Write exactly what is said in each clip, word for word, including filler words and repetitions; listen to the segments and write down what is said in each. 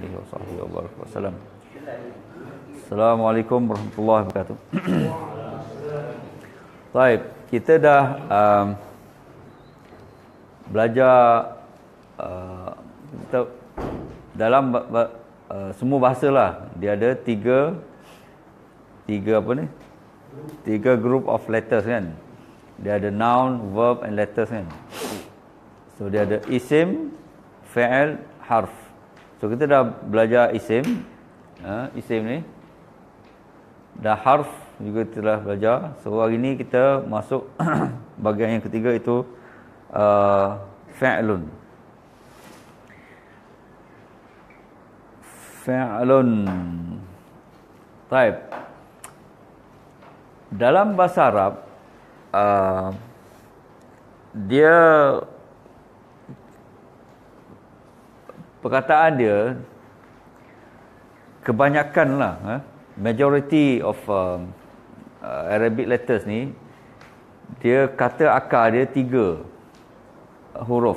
alihi wasallam. Assalamualaikum warahmatullahi wabarakatuh. Baik, kita dah um, belajar uh, kita dalam uh, semua bahasa lah. Dia ada tiga tiga apa ni? Tiga group of letters kan. Dia ada noun, verb and letters kan. So dia ada isim, fi'il, harf. So kita dah belajar isim, uh, isim ni. Dan harf juga telah belajar. So hari ni kita masuk bahagian yang ketiga, itu uh, fi'lun. Fi'lun. Baik. Dalam bahasa Arab, uh, dia perkataan dia kebanyakan lah, eh, majority of uh, uh, Arabic letters ni, dia kata akar dia tiga huruf.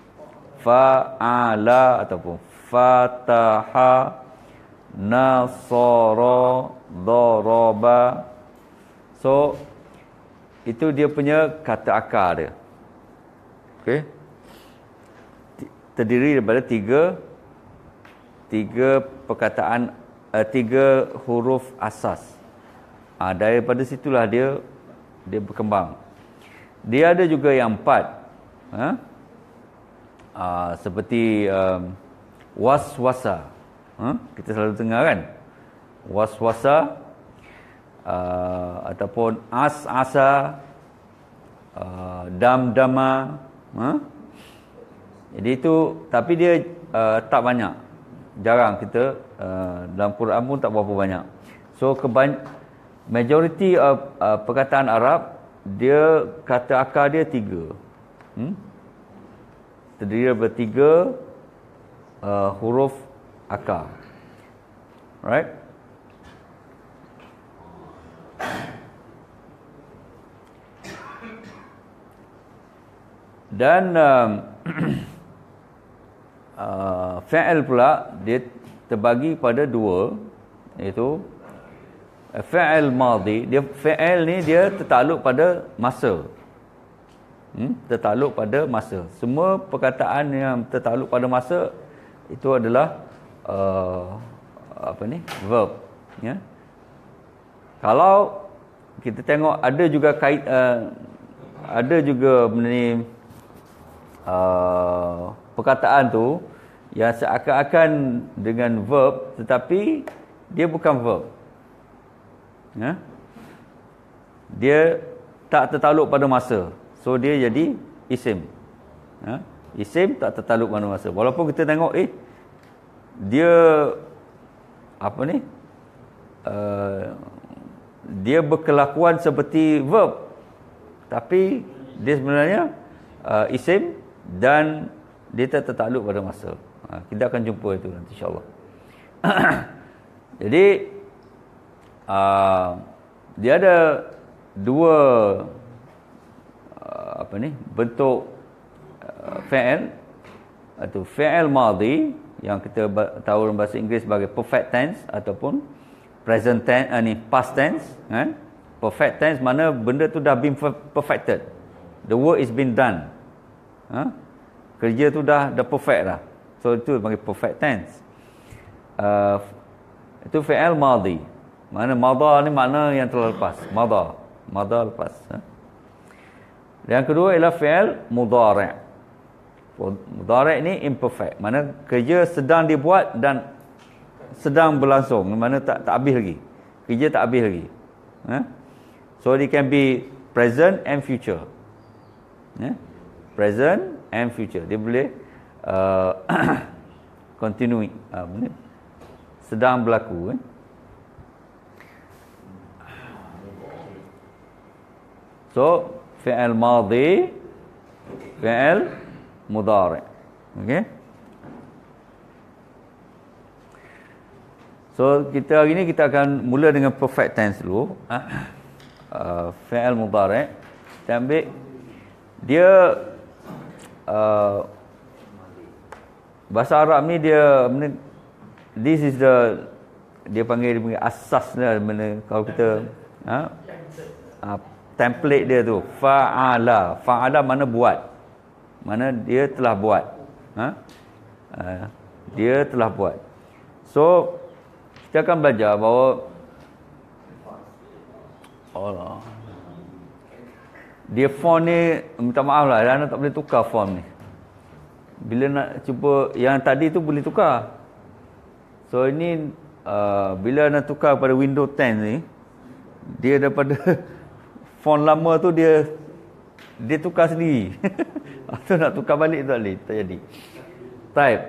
Fa'ala ataupun fataha, nasara, daraba. So itu dia punya kata akar dia. Okey. Terdiri daripada tiga tiga perkataan, uh, tiga huruf asas. Ah, daripada situlah dia dia berkembang. Dia ada juga yang empat. Ha? Ah, seperti um, waswasa. Ha? Kita selalu dengar kan? Waswasa, uh, ataupun as-asa, uh, dam-dama. Ha? Jadi itu, tapi dia uh, tak banyak. Jarang kita, uh, dalam Quran pun tak berapa banyak. So, kebany- majority of uh, perkataan Arab, dia kata akar dia tiga. Hmm? Terdiri daripada tiga uh, huruf akar. Right? Dan um, uh, fi'il pula dia terbagi pada dua, iaitu uh, fi'il madhi. Dia fi'il ni dia tertakluk pada masa. Hmm? Tertakluk pada masa. Semua perkataan yang tertakluk pada masa itu adalah uh, apa ni? Verb, ya. Kalau kita tengok ada juga kait uh, ada juga benda ni, uh, perkataan tu yang seakan-akan dengan verb tetapi dia bukan verb. Ya? Dia tak tertakluk pada masa. So dia jadi isim. Ya? Isim tak tertakluk pada masa. Walaupun kita tengok eh dia apa ni? Uh, dia berkelakuan seperti verb, tapi dia sebenarnya uh, isim dan dia tak tertakluk pada masa. Ha, kita akan jumpa itu nanti insya-Allah. Jadi uh, dia ada dua uh, apa ni bentuk uh, fi'il, atau fi'il madhi yang kita tahu dalam bahasa Inggeris sebagai perfect tense ataupun present tense, uh, ni past tense kan. Perfect tense mana benda tu dah been perfected, the work is been done. Ha? Kerja tu dah dah perfect dah. So itu sebagai perfect tense. Uh, itu fi'il madhi. Mana madha ni makna yang telah lepas. Madha, madha lepas. Ha? Yang kedua ialah fi'il mudhari'. Mudhari' ni imperfect. Mana kerja sedang dibuat dan sedang berlangsung. Mana tak tak habis lagi. Kerja tak habis lagi. Ha? So it can be present and future. Ha? Present and future. Dia boleh uh, continue, uh, sedang berlaku. Eh? So fi'il madhi, fi'il mudhari'. Okey. So kita hari ni kita akan mula dengan perfect tense dulu. Uh, fi'il mudhari'. Kita ambil dia uh, bahasa Arab ni dia this is the dia panggil, dia panggil asas lah mana kalau kita ha, ha, template dia tu fa'ala. Fa'ala mana buat, mana dia telah buat, ha? Uh, dia telah buat. So kita akan belajar bahawa Allah, dia font ni, minta maaf lah, Rana tak boleh tukar font ni. Bila nak cuba yang tadi tu boleh tukar. So ini uh, bila nak tukar pada Windows ten ni, dia daripada font lama tu dia dia tukar sendiri. Atau nak tukar balik tak boleh, tak jadi. Type.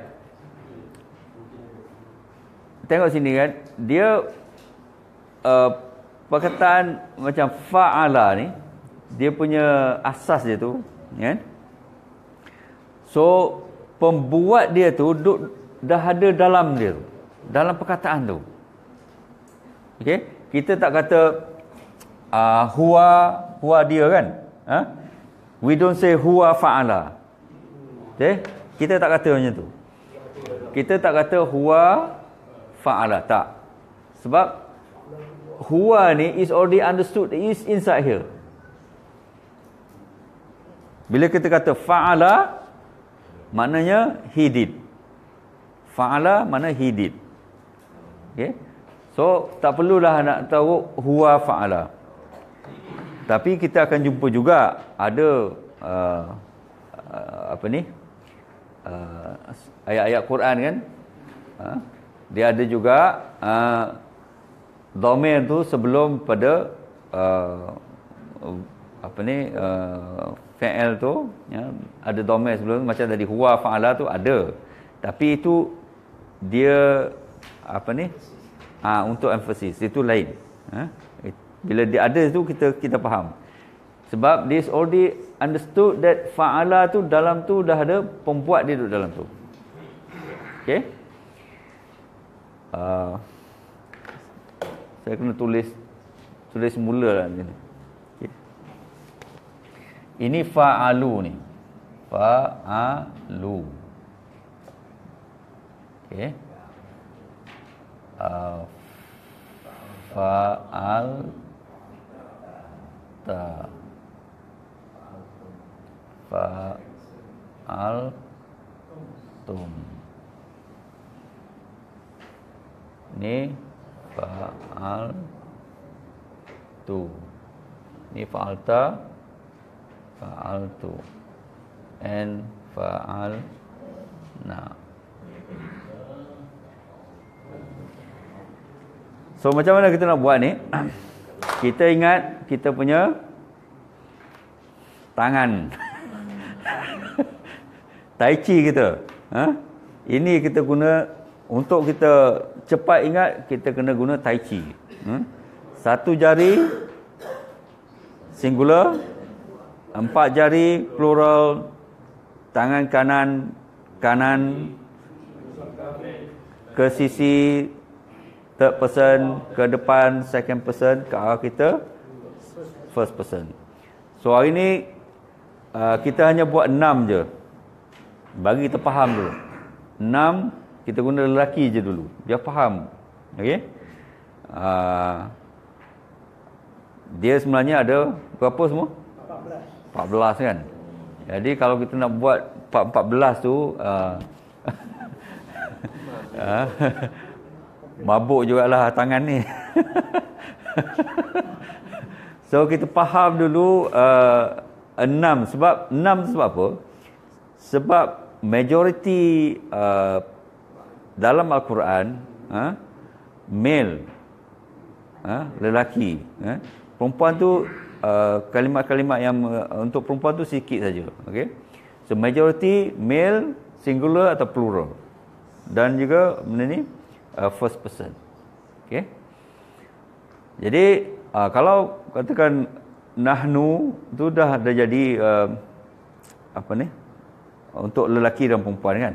Tengok sini kan, dia uh, perkataan macam fa'ala ni, dia punya asas dia tu, kan? So pembuat dia tu duk, dah ada dalam dia tu, dalam perkataan tu. Okey, kita tak kata uh, huwa huwa dia kan? Ha? We don't say huwa fa'ala. Okey, kita tak kata macam tu. Kita tak kata huwa fa'ala, tak. Sebab huwa ni is already understood, is inside here. Bila kita kata fa'ala, maknanya he did. Fa'ala mana he did. Okay? So tak perlulah nak tahu huwa fa'ala. Tapi kita akan jumpa juga ada uh, uh, apa ni uh, ayat-ayat Quran kan, uh, dia ada juga uh, dhamir tu sebelum pada uh, apa ni uh, fi'il tu, ya, ada dhamir sebelum, macam tadi huwa fa'ala tu ada, tapi itu dia apa ni ha, untuk emphasis, itu lain. Ha? Bila dia ada tu kita kita faham, sebab this already understood that fa'ala tu dalam tu dah ada pembuat dia duduk dalam tu. Okey, uh, saya kena tulis tulis mula lah ni. Okay. Ini fa'alu ni, fa'alu. Okey, uh, fa'al ta fa'al tum. Ni fa'al tu. Ni fa'al ta, fa'al tu, and fa'al na. So macam mana kita nak buat ni? Kita ingat kita punya tangan. Tai chi kita. Ha? Ini kita guna untuk kita cepat ingat, kita kena guna tai chi. Hmm? Satu jari singular, empat jari plural, tangan kanan kanan ke sisi third person, ke depan second person, ke arah kita first person. So hari ni uh, kita hanya buat enam je, bagi kita faham dulu. Enam kita guna lelaki je dulu, biar faham. Okey, uh, dia sebenarnya ada berapa semua? empat belas kan. Jadi kalau kita nak buat empat belas tu uh, uh, mabuk jugalah tangan ni. So kita faham dulu uh, enam. Sebab enam sebab apa? Sebab majority uh, dalam Al-Quran uh, male, uh, lelaki, uh, perempuan tu uh, kalimat-kalimat yang uh, untuk perempuan tu sikit saja. Okay? So majority male, singular atau plural, dan juga benda ni Uh, first person. Okay. Jadi uh, kalau katakan nahnu tu dah dah jadi uh, apa ni untuk lelaki dan perempuan kan.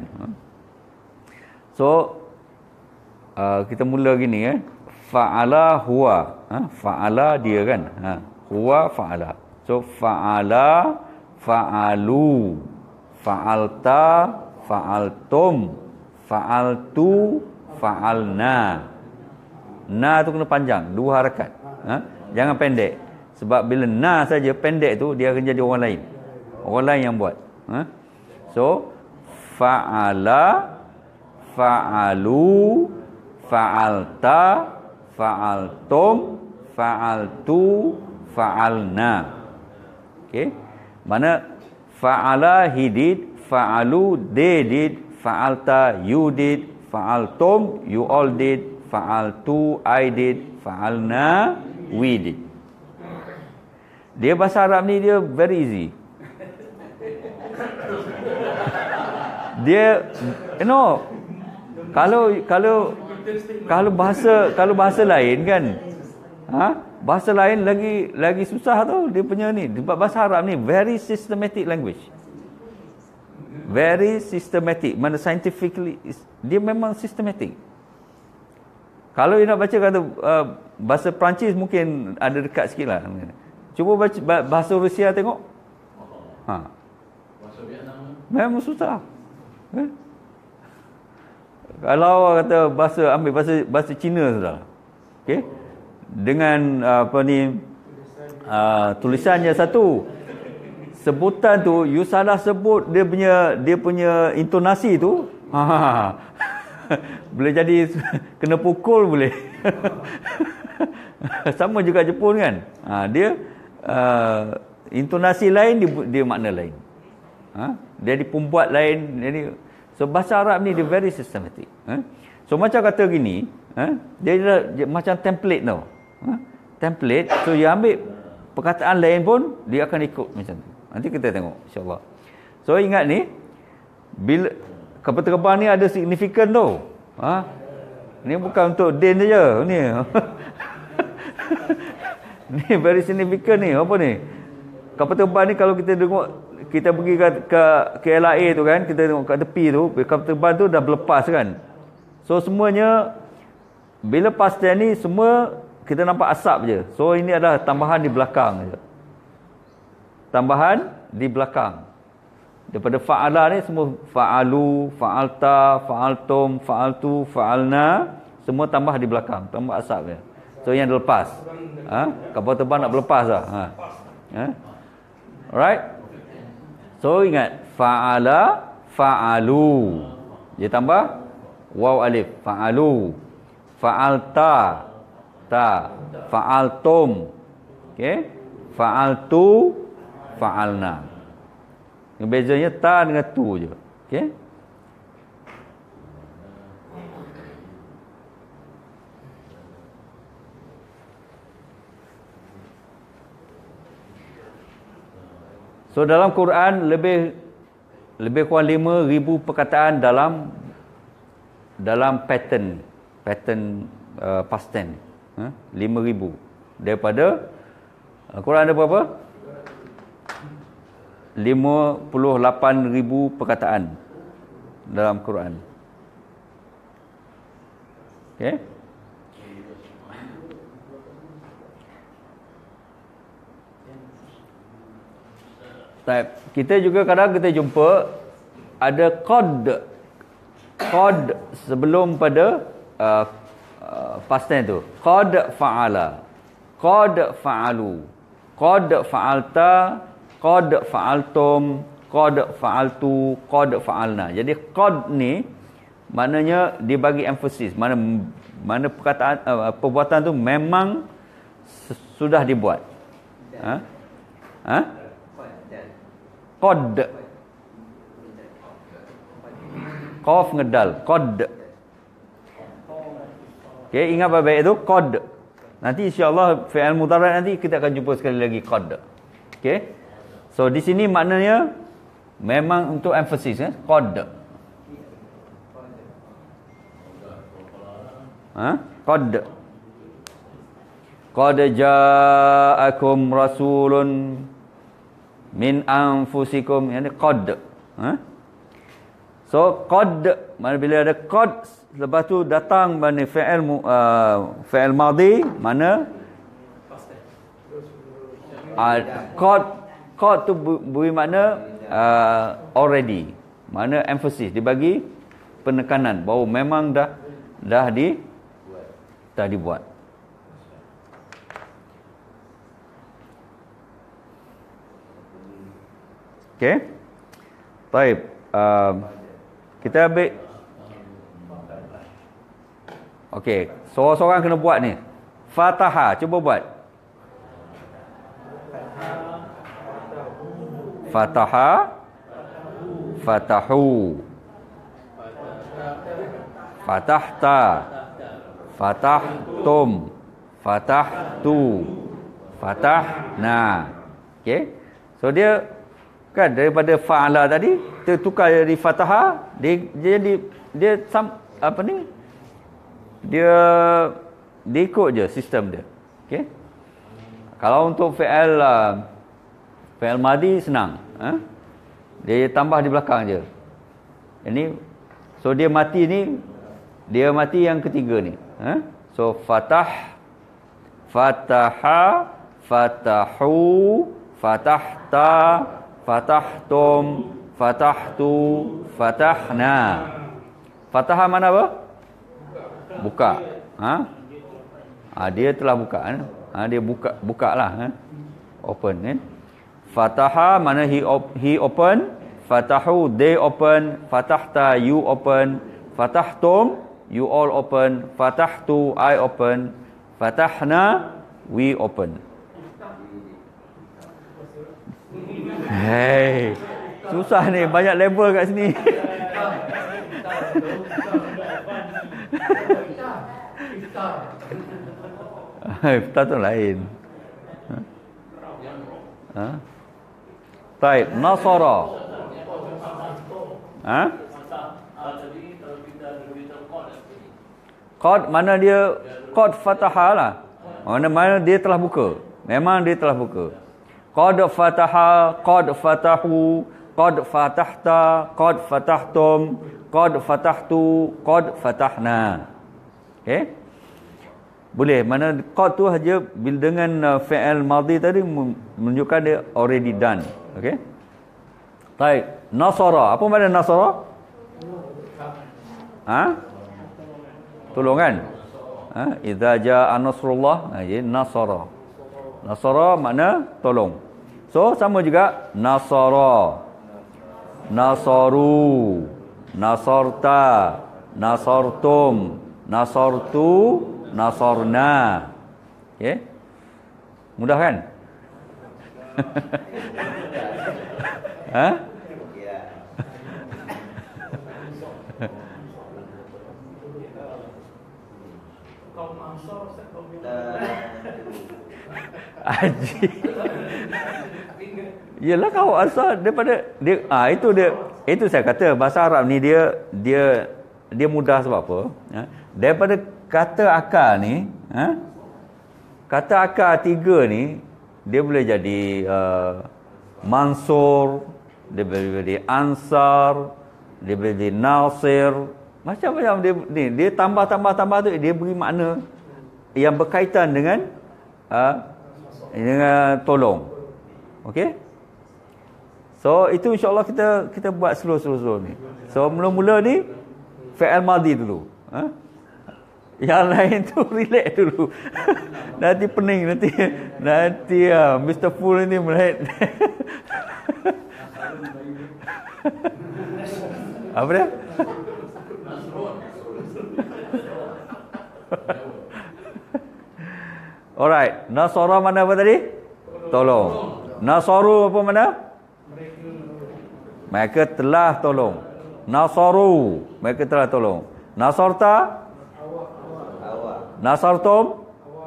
So uh, kita mula gini eh, fa'ala huwa, ha? Fa'ala dia kan, ha? Huwa fa'ala. So fa'ala, fa'alu, fa'alta, fa'altum, fa'altu, fa'alna. Na tu kena panjang, dua harakat. Ha? Jangan pendek. Sebab bila na saja pendek tu, dia akan jadi orang lain. Orang lain yang buat. Ha? So, fa'ala, fa'alu, fa'alta, fa'altum, fa'altu, fa'alna. Okay. Mana fa'ala he did, fa'alu they did, fa'alta you did, fa'altum you all did, fa'altu I did, fa'alna we did. Dia bahasa Arab ni dia very easy. Dia you know kalau kalau kalau bahasa kalau bahasa lain kan, ha? Bahasa lain lagi lagi susah tau dia punya ni. Sebab bahasa Arab ni very systematic language. Very systematic. Mana scientifically dia memang systematic. Kalau you nak baca kata uh, bahasa Perancis mungkin ada dekat sikit lah. Cuba baca bahasa Rusia tengok. Ha. Bahasa Vietnam memang susah. Eh? Kalau kata bahasa ambil bahasa bahasa Cina sudah. Okey. Dengan uh, apa ni uh, tulisannya satu. Sebutan tu you salah sebut dia punya dia punya intonasi tu. Ha. Boleh jadi kena pukul boleh. Sama juga Jepun kan. Ha, dia uh, intonasi lain dia, dia makna lain. Ha? Dia dipembuat lain. Jadi so bahasa Arab ni dia very systematic. Ha? So macam kata gini, ha? dia, dia, dia macam template tau. Ha? Template. So you ambil perkataan lain pun dia akan ikut macam tu. Nanti kita tengok insya-Allah. So ingat ni bila kapal terbang ni ada signifikan tu. Ha? Ni bukan untuk din saja ni. Ni very significant ni. Apa ni? Kapal terbang ni kalau kita tengok kita pergi ke ke, ke L A tu kan, kita tengok kat tepi tu, kapal terbang tu dah berlepas kan. So semuanya bila past tense ni semua kita nampak asap je. So ini adalah tambahan di belakang je. Tambahan di belakang. Daripada fa'ala ni semua fa'alu, fa'alta, fa'altum, fa'altu, fa'alna, semua tambah di belakang, tambah asap dia. So yang dah lepas. Ha? Kapal terbang nak berlepas dah. Ha. Ha? Alright? So ingat fa'ala, fa'alu. Dia tambah waw alif, fa'alu. Fa'alta, ta, fa'altum. Okey? Fa'altu, fa'alna. Bezanya ta dengan tu je. Okey? So dalam Quran lebih lebih kurang lima ribu perkataan dalam dalam pattern pattern uh, past tense. Ha? lima ribu. Daripada uh, Quran ada berapa? lima puluh lapan ribu perkataan dalam Quran. Okey. Kita juga kadang kita jumpa ada qad qad sebelum pada uh, uh, past tense tu. Qad fa'ala, qad fa'alu, qad fa'alta, qad fa'altum, qad fa'altu, qad fa'alna. Jadi qad ni maknanya dia bagi emphasis, mana mana perkataan uh, perbuatan tu memang sudah dibuat. Ha? Ha? Qad. Qaf ngedal, qad. Okey, ingat baik-baik itu qad. Nanti insya-Allah fi'il mudhari' nanti kita akan jumpa sekali lagi qad. Okey. So di sini maknanya memang untuk emphasis kan, qad. Ha? Qad. Qad ja'akum rasulun min anfusikum, yani qad. Ha? So qad, mana bila ada qad lepas tu datang mana fi'il uh, fi'il madhi, mana uh, qad qad tu beri makna uh, already, mana emphasis, dibagi penekanan bahawa memang dah dah di dah dibuat. Okey. Baik. Um, kita ambil. Okey, seorang-seorang kena buat ni. Fataha, cuba buat. Fataha, fatahu, fatahta, fatahtum, fatahtu, fatahna. Okey. So dia kan daripada fa'ala tadi tertukar jadi fataha, dia jadi dia, dia sam, apa ni? Dia dia ikut je sistem dia. Okey. Kalau untuk fi'il uh, fi'il madi senang, ha? Dia tambah di belakang je. Ini so dia mati ni, dia mati yang ketiga ni, ha? So fatah, fataha, fatahu, fatahta, fatahtum, fatahtu, fatahna. Fataha mana apa? Buka. Ha? Ha, dia telah buka, kan? Ha, dia buka bukalah, ha? Open, kan? Fataha mana he op, he open, fatahu they open, fatahta you open, fatahtum you all open, fatahtu I open, fatahna we open. Hey, susah ni, banyak level kat sini. Iftar tu lain. Ha? Baik, nasara. Ha? Qad mana dia? Qad fataha lah. Mana mana dia telah buka. Memang dia telah buka. Qad fataha, qad fatahu, qad fatahta, qad fatahtum, qad fatahtu, qad fatahna. Okey? Boleh. Mana qad tu saja bila dengan uh, fi'il madhi tadi menunjukkan dia already done. Okey? Baik, nasara. Apa makna nasara? Ha? Tolong kan? Ha? Idza jaa nasrullah, ha, jadi nasara. Nasara makna tolong. So sama juga nasara, nasaru, nasarta, nasartum, nasartu, nasarna. Okey? Mudah kan? Ha? Haji. Yalah kau asal daripada dia ah itu dia itu saya kata bahasa Arab ni dia dia dia mudah sebab apa? Ha? Daripada kata akar ni, ha? Kata akar tiga ni dia boleh jadi uh, mansur, dia boleh jadi ansar, dia boleh jadi nasir, macam-macam dia ni dia tambah-tambah-tambah tu dia beri makna yang berkaitan dengan uh, dengan tolong. Okey? So itu insya-Allah kita kita buat slow-slow ni. So mula-mula ni fi'il madhi dulu. Ha? Yang lain tu relax dulu. Nanti pening nanti. Nanti ah Mister Full ni mulai. Apa dia? Alright, nasara mana apa tadi? Tolong. Nasaru apa mana? Mereka telah tolong. Nasaru, mereka telah tolong. Nasarta? Nasartum?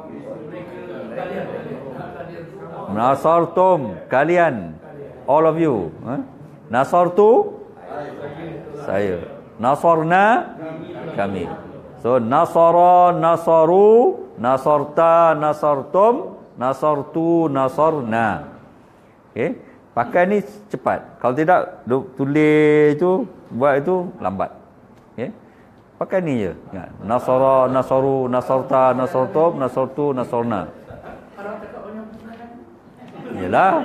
Nasartum, kalian. All of you. Huh? Nasartu? Saya. Nasarna? Kami. So, nasara, nasaru, nasarta, nasartum, nasartu, nasarna. Okay. Pakai ni cepat. Kalau tidak, tulis tu, buat itu lambat. Okay. Pakai ni je. Nasara, nasaru, nasarta, nasartum, nasartu, nasarna. Yalah.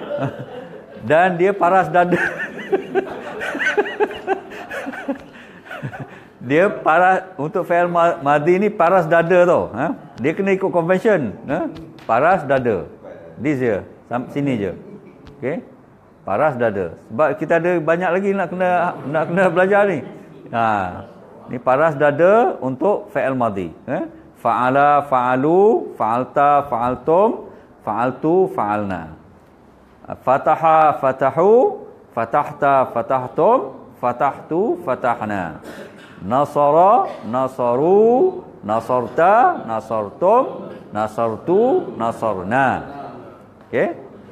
Dan dia paras dada. Dia paras untuk fi'il madhi ni paras dada tau. Ha? Dia kena ikut convention. Ha? Paras dada. This je. Sini je. Okey. Paras dada. Sebab kita ada banyak lagi nak kena nak kena belajar ni. Ha. Ni paras dada untuk fi'il madhi. Ha? Fa'ala, fa'alu, fa'alta, fa'altum, fa'altu, fa'alna. Fataha, fatahu, fatahta, fatahtum, fatahtu, fatahna. Nasara, nasaru, nasarta, nasartum, nasartu, nasarna. Okey?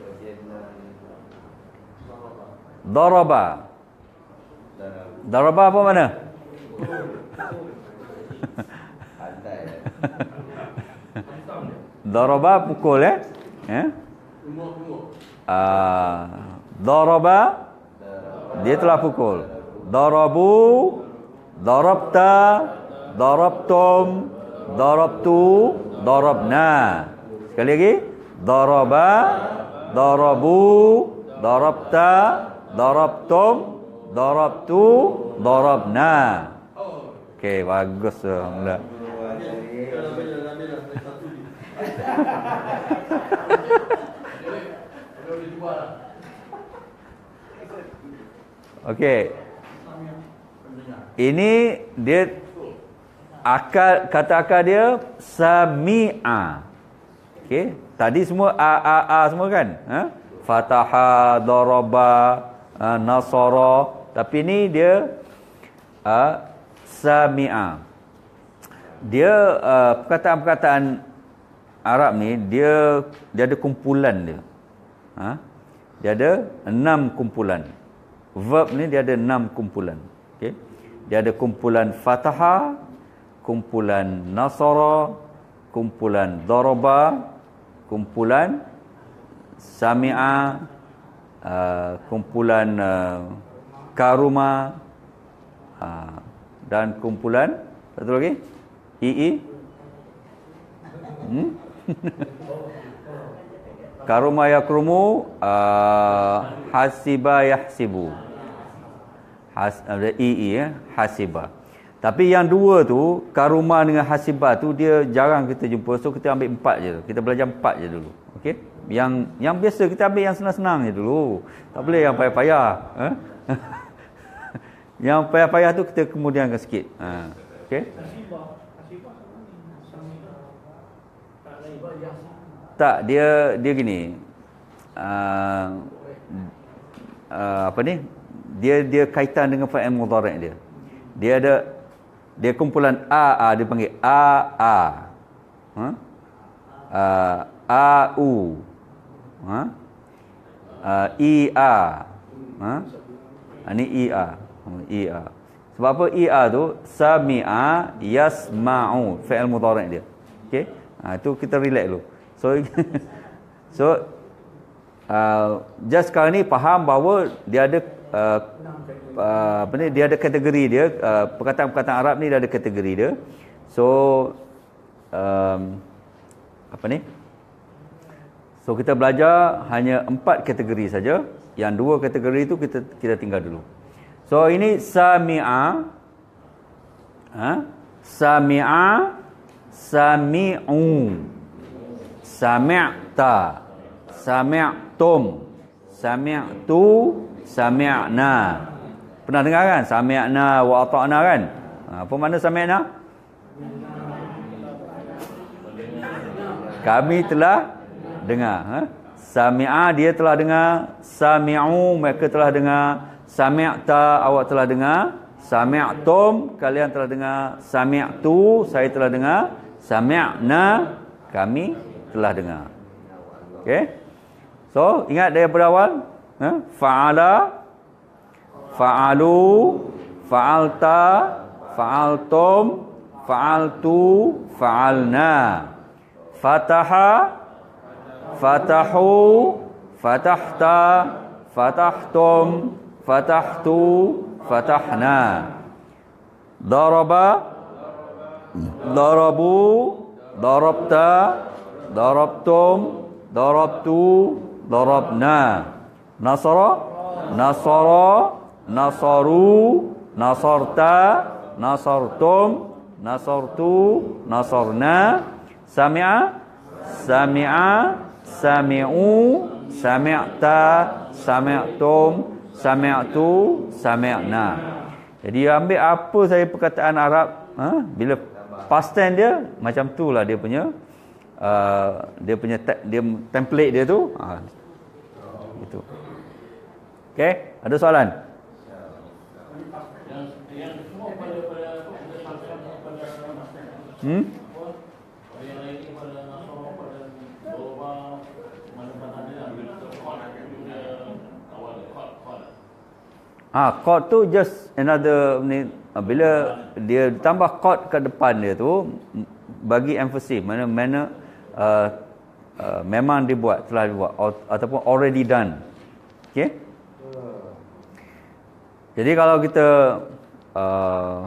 Daraba. Daraba apa mana? Daraba pukul eh? Eh? Ah, daraba dia telah pukul. Darabu, darabta, darabtum, darabtu, darabna. Sekali lagi. Daraba, darabu, darabta, darabtum, darabtu, darabna. Okey, bagus alhamdulillah. Okey. Ini dia akal, kata akal dia sami'a. Okey, tadi semua a a a semua kan? Ha? Fataha, daraba, uh, nasara, tapi ni dia uh, sami'a. Dia uh, perkataan-perkataan Arab ni dia dia ada kumpulan dia. Ha? Dia ada enam kumpulan. Verb ni dia ada enam kumpulan. Okey. Dia ada kumpulan fataha, kumpulan nasara, kumpulan daraba, kumpulan sami'a, uh, kumpulan uh, karuma, uh, dan kumpulan satu lagi ii. Hmm? Karuma yakrumu, uh, hasiba yahsibu. Has, ada ii ya, hasiba. Tapi yang dua tu, karuma dengan hasiba tu dia jarang kita jumpa. So kita ambil empat je. Kita belajar empat je dulu. Okey? Yang yang biasa kita ambil yang senang-senang je dulu. Tak boleh yang payah-payah. Ha? Yang payah-payah tu kita kemudiankan sikit. Ha. Okey? Tak, dia dia gini. Uh, uh, apa ni? Dia dia kaitan dengan fa'il mudhari' dia. Dia ada dia kumpulan a a dia panggil a a. Ha? Uh, a u. Ha? Uh, i a. Ha? Ini i a. I a. Sebab apa i a tu? Sami'a yasma'u, fa'il mudhari' dia. Okey? Ha, itu kita relax dulu. So so uh, just sekarang ni faham bahawa dia ada uh, uh, apa ni, dia ada kategori dia, uh, perkataan-perkataan Arab ni dia ada kategori dia. So um, apa ni? So kita belajar hanya empat kategori saja. Yang dua kategori itu kita kita tinggal dulu. So ini sami'a, ha? Sami'a, sami'u, sami'ta, sami'tum, sami'tu, sami'na. Pernah dengar kan? Sami'na wa ata'na kan? Ha, apa makna sami'na? Kami telah dengar. Ha? Sami'a dia telah dengar. Sami'u mereka telah dengar. Sami'ta awak telah dengar. Sami'tum kalian telah dengar. Sami'tu saya telah dengar. Sami'na kami telah dengar. Okey. So ingat daripada awal, ha? Fa'ala, fa'alu, fa'alta, fa'altum, fa'altu, fa'alna. Fataha, fatahu, fatahta, fatahtum, fatahtu, fatahna. Daraba, darabu, darabta, darabtum, darabtu, darabna. Nasara, nasara, nasaru, nasarta, nasartum, nasartu, nasarna, sami'a, sami'a, sami'u, sami'ta, sami'tum, sami'tu, sami'na. Jadi ambil apa saya perkataan Arab, ha? Bila past tense dia macam tu lah dia punya uh, dia punya te dia template dia tu, ha. Gitu. Okey, ada soalan? Hmm? Ah, chord tu just another ni, bila dia tambah chord kat depan dia tu bagi emphasis mana mana uh, uh, memang dibuat, telah dibuat ataupun already done. Okey? Jadi kalau kita uh,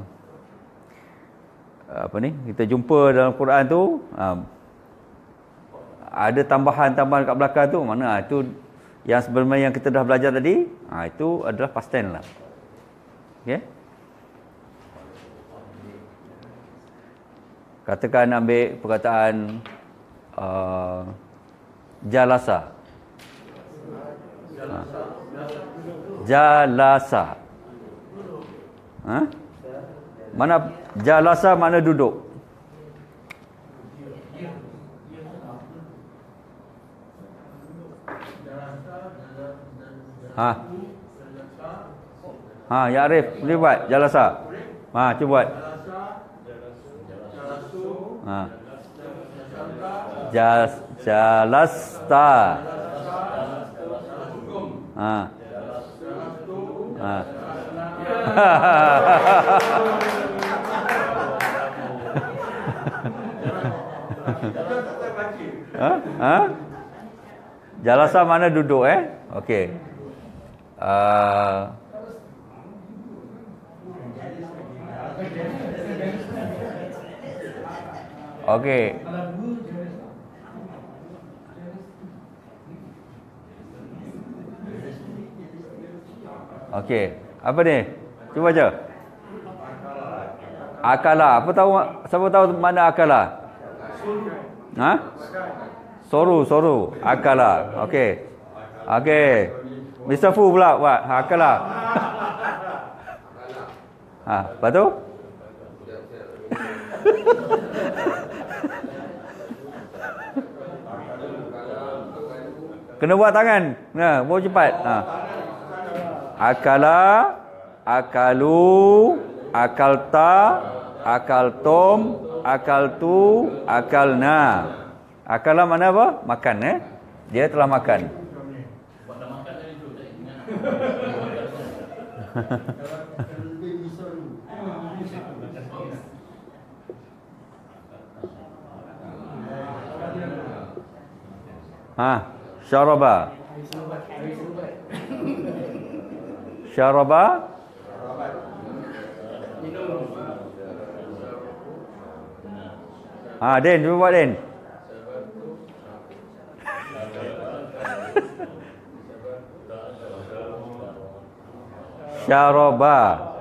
apa ni, kita jumpa dalam Quran tu uh, ada tambahan-tambahan kat belakang tu, mana itu yang sebenarnya yang kita dah belajar tadi, ha, itu adalah past tense lah. Okey. Katakan ambil perkataan uh, jalasa. Ha. Jalasa. Ha? Mana jalasa mana duduk? Ha. Ha, ya Arif, boleh buat jalasa. Ha, cuba buat. Ha. Jas jalasta. Ha. Ha. Ha? Ha? Jalasa mana duduk eh? Okey. Uh, Okey. Okey. Apa ni? Cuba baca. Akala. Apa tahu, siapa tahu mana akala? Ha? Soru, soru. Akala. Okey. Okey. mister Fu pula buat. Ha, akala. Ha, lepas tu? Kena buat tangan. Nah, buat cepat. Ha. Akala, akalu, akalta, akaltum, akaltu, akalna. Akala mana apa? Makan eh. Dia telah makan. Ha, syaraba. Syaraba. Ha, Den, cuba buat Den. Syaraba.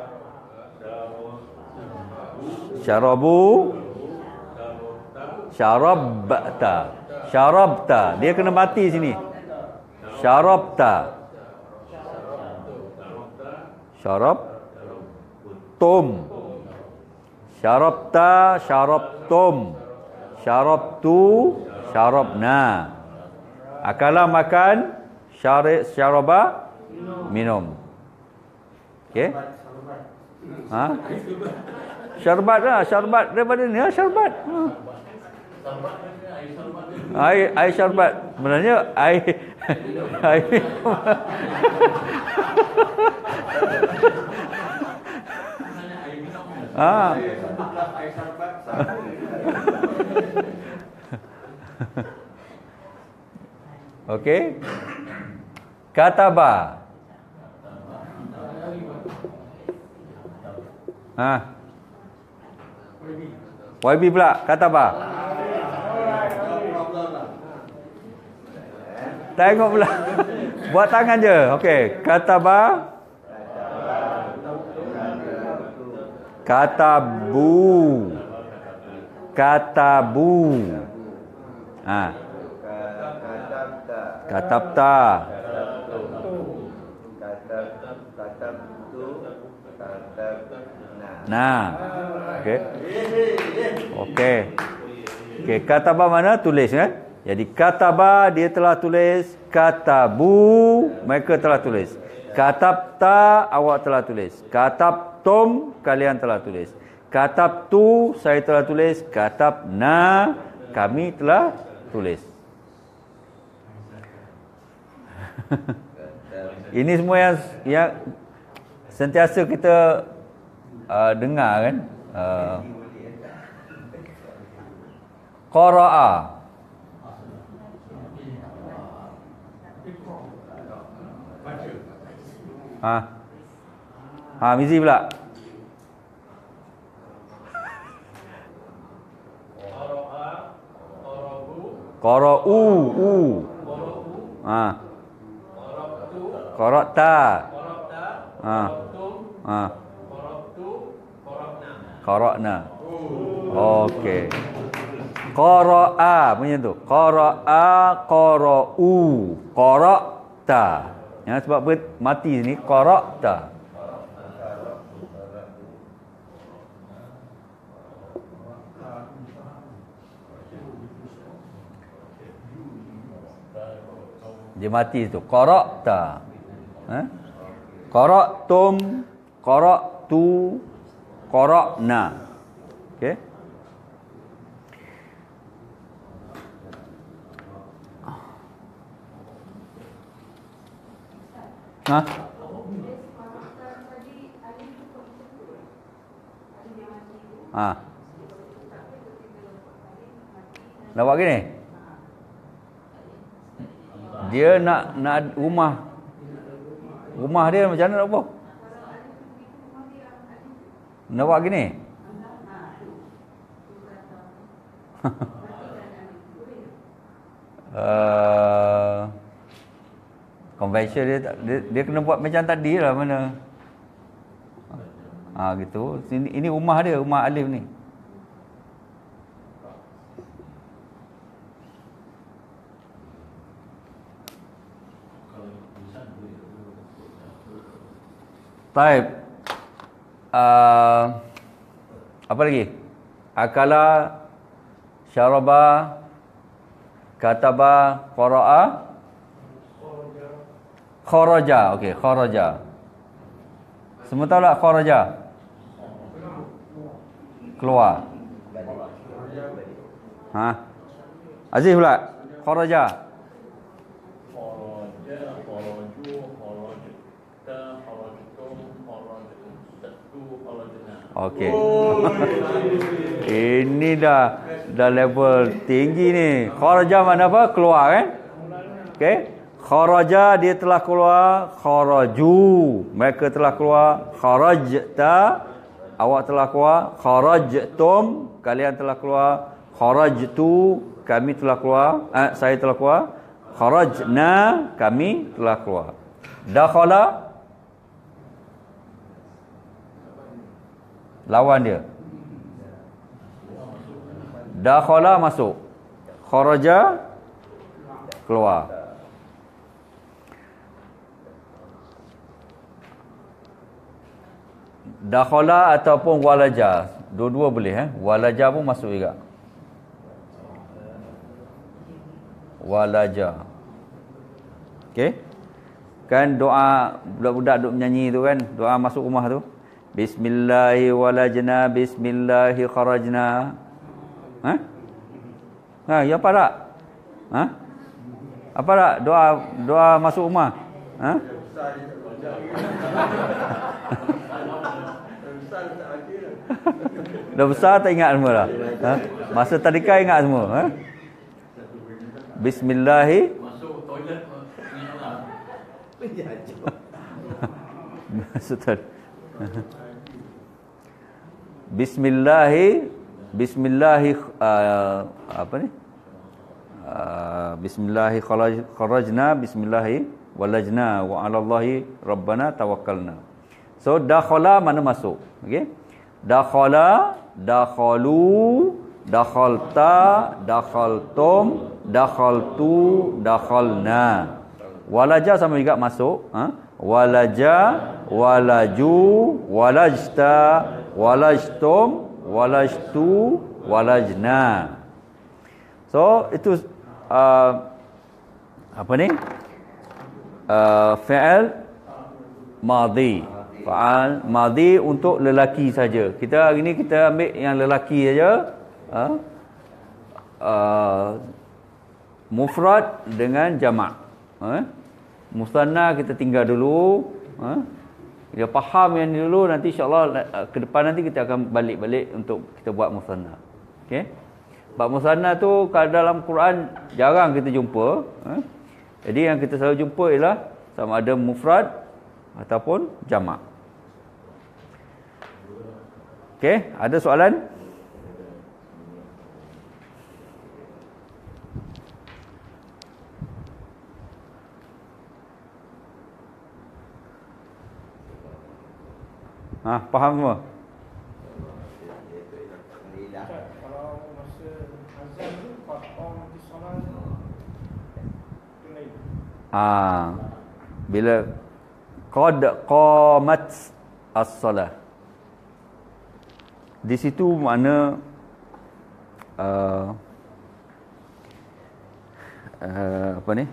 Syarabu. Syarabta. Syarabta. Dia kena mati sini. Syarabta. Syarab. Tum. Syarabta. Syarabtum. Syarabtu. Syarabna. Akala makan. Syarib. Syaraba. Minum. Okey. Ha? Syarbat lah. Syarbat daripada ni. Ha? Syarbat. Ha. Air, air syarbat. Sebenarnya air air ah. Okey. Kataba. Ha. Y B pula. Kataba. Tengok pula. Buat tangan je. Okey. Kataba. Katabu. Katabu. Ha. Katabta. Nah. Okey. Okey. Okey, kataba mana? Tulis kan? Jadi kataba dia telah tulis, katabu mereka telah tulis. Katabta awak telah tulis. Katabtum kalian telah tulis. Katabtu saya telah tulis. Katabna kami telah tulis. Ini semua yang yang sentiasa kita uh, dengar kan. Uh, Qara'a. Ha. Ha, Mizi pula. Qara'u, u. Ha. Qara'ta. Ha. Ha. Qara'na. Okey. Qara'a punya tu. Qara'a, qara'u. Qara'ta. Ya, sebab ber, mati sini qara'ta. Dia mati tu. Qara'ta. Ha? Qara'tum, qara'tu, qara'na. Okey. Ha? Ha. Nak buat gini? Dia nak nak rumah. Rumah dia macam mana nak buat? Nak buat gini? uh, Convention dia, dia dia kena buat macam tadi lah mana. Ah ha, gitu. Sini ini rumah dia, rumah Alif ni. Baik. Uh, apa lagi? Akala, syaraba, kataba, qara'a, kharaja. Okey, kharaja. Semua tahu tak kharaja? Keluar. Ha? Aziz pula. Kharaja. Okey. Ini dah dah level tinggi ni. Kharaja mana apa? Keluar kan? Okey. Kharaja dia telah keluar, kharaju mereka telah keluar, kharajta awak telah keluar, kharajtum kalian telah keluar, kharajtu kami telah keluar, eh, saya telah keluar, kharajna kami telah keluar. Dakhala lawan dia. Dakhala masuk, kharaja keluar. Dakhala ataupun walaja, dua-dua boleh eh. Walaja pun masuk juga. Walaja. Okey. Kan doa budak-budak duk menyanyi tu kan, doa masuk rumah tu. Bismillahi walajna, bismillahi kharajna. Ha? Ha, ya apa tak? Ha? Apa tak doa doa masuk rumah? Ha? Dah besar tak ingat semua dah. Ha? Masa tadika ingat semua, ha? Bismillahi masuk toilet masuk toilet. Bismillahi Bismillahi uh, apa ni? Uh, Bismillahi kharajna, bismillahi walajna wa 'alallahi rabbana tawakkalna. So dakhala mana masuk, okey? dakhala, dakhalu, dakhalta, dakhaltum, dakhaltu, dakhalna. Walaja sama juga masuk, ha? Walaja, walaju, walajta, walajtum, walajtu, walajna. So itu uh, apa ni? Uh, fi'il madhi. Fa'al madhi untuk lelaki saja. Kita hari ni kita ambil yang lelaki saja. Uh, uh, mufrad dengan jamak. Uh, musanna kita tinggal dulu. Uh, kita faham yang ni dulu, nanti insya-Allah uh, ke depan nanti kita akan balik-balik untuk kita buat musanna. Okey. Bab musanna tu kalau dalam Quran jarang kita jumpa. Uh, Jadi yang kita selalu jumpa ialah sama ada mufrad ataupun jamak. Okey, ada soalan? Ha, faham semua? Kalau masa azan tu qat'am di solat Ah, bila qad qamat as-salah, di situ mana uh, uh, apa ni?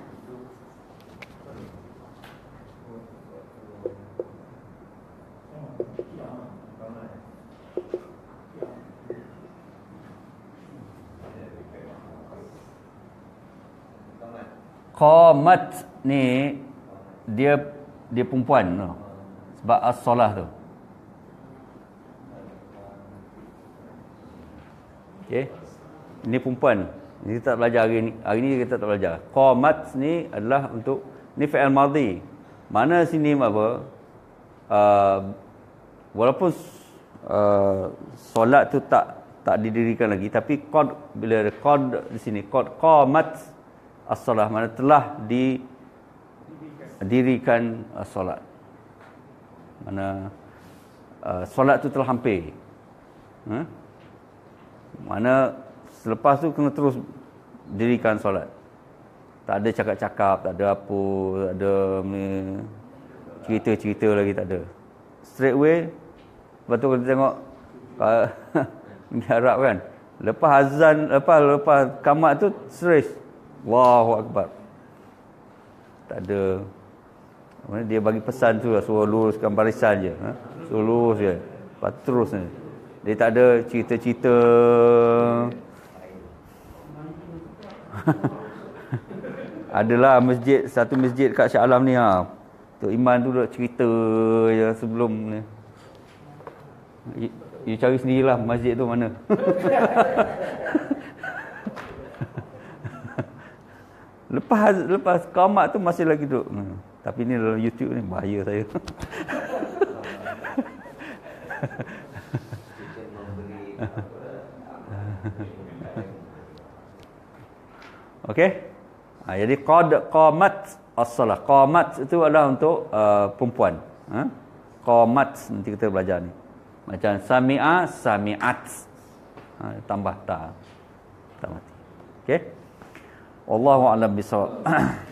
Qamat ni dia dia perempuan tu. Sebab as-solah tu. Okey. Ini perempuan. Ini kita tak belajar hari ni. Hari ni kita tak belajar. Qamat ni adalah untuk ni fi'il madhi. Mana sini apa? Uh, walaupun uh, solat tu tak tak didirikan lagi, tapi qad bila qad di sini qad qamat as-salah, mana telah didirikan uh, solat. Mana uh, solat tu telah hampir. Ha? Mana selepas tu kena terus dirikan solat. Tak ada cakap-cakap, tak ada apa, tak ada ni, cerita-cerita lagi, tak ada. Straight away. Lepas tu kita tengok uh, ni Arab kan. Lepas azan, lepas lepas qamat tu serius. Allahu Akbar. Tak ada. Dia bagi pesan tu lah, suruh luruskan barisan je. Ha? Suruh lurus je. Lepas terus ni. Dia tak ada cerita-cerita. Adalah masjid, satu masjid kat Shah Alam ni. Ha. Tok Iman tu dah cerita je sebelum ni. You, you cari sendirilah masjid tu mana. Lepas lepas qamat tu masih lagi duduk. Hmm. Tapi ni dalam YouTube ni bahaya saya. Okey. Ha, jadi qad qamat as-salah. Qamat itu adalah untuk uh, perempuan. Ha? Qamat nanti kita belajar ni. Macam sami'a, sami'at. Ha, tambah ta. Tak mati. Okey. Wallahu a'lam bishawab.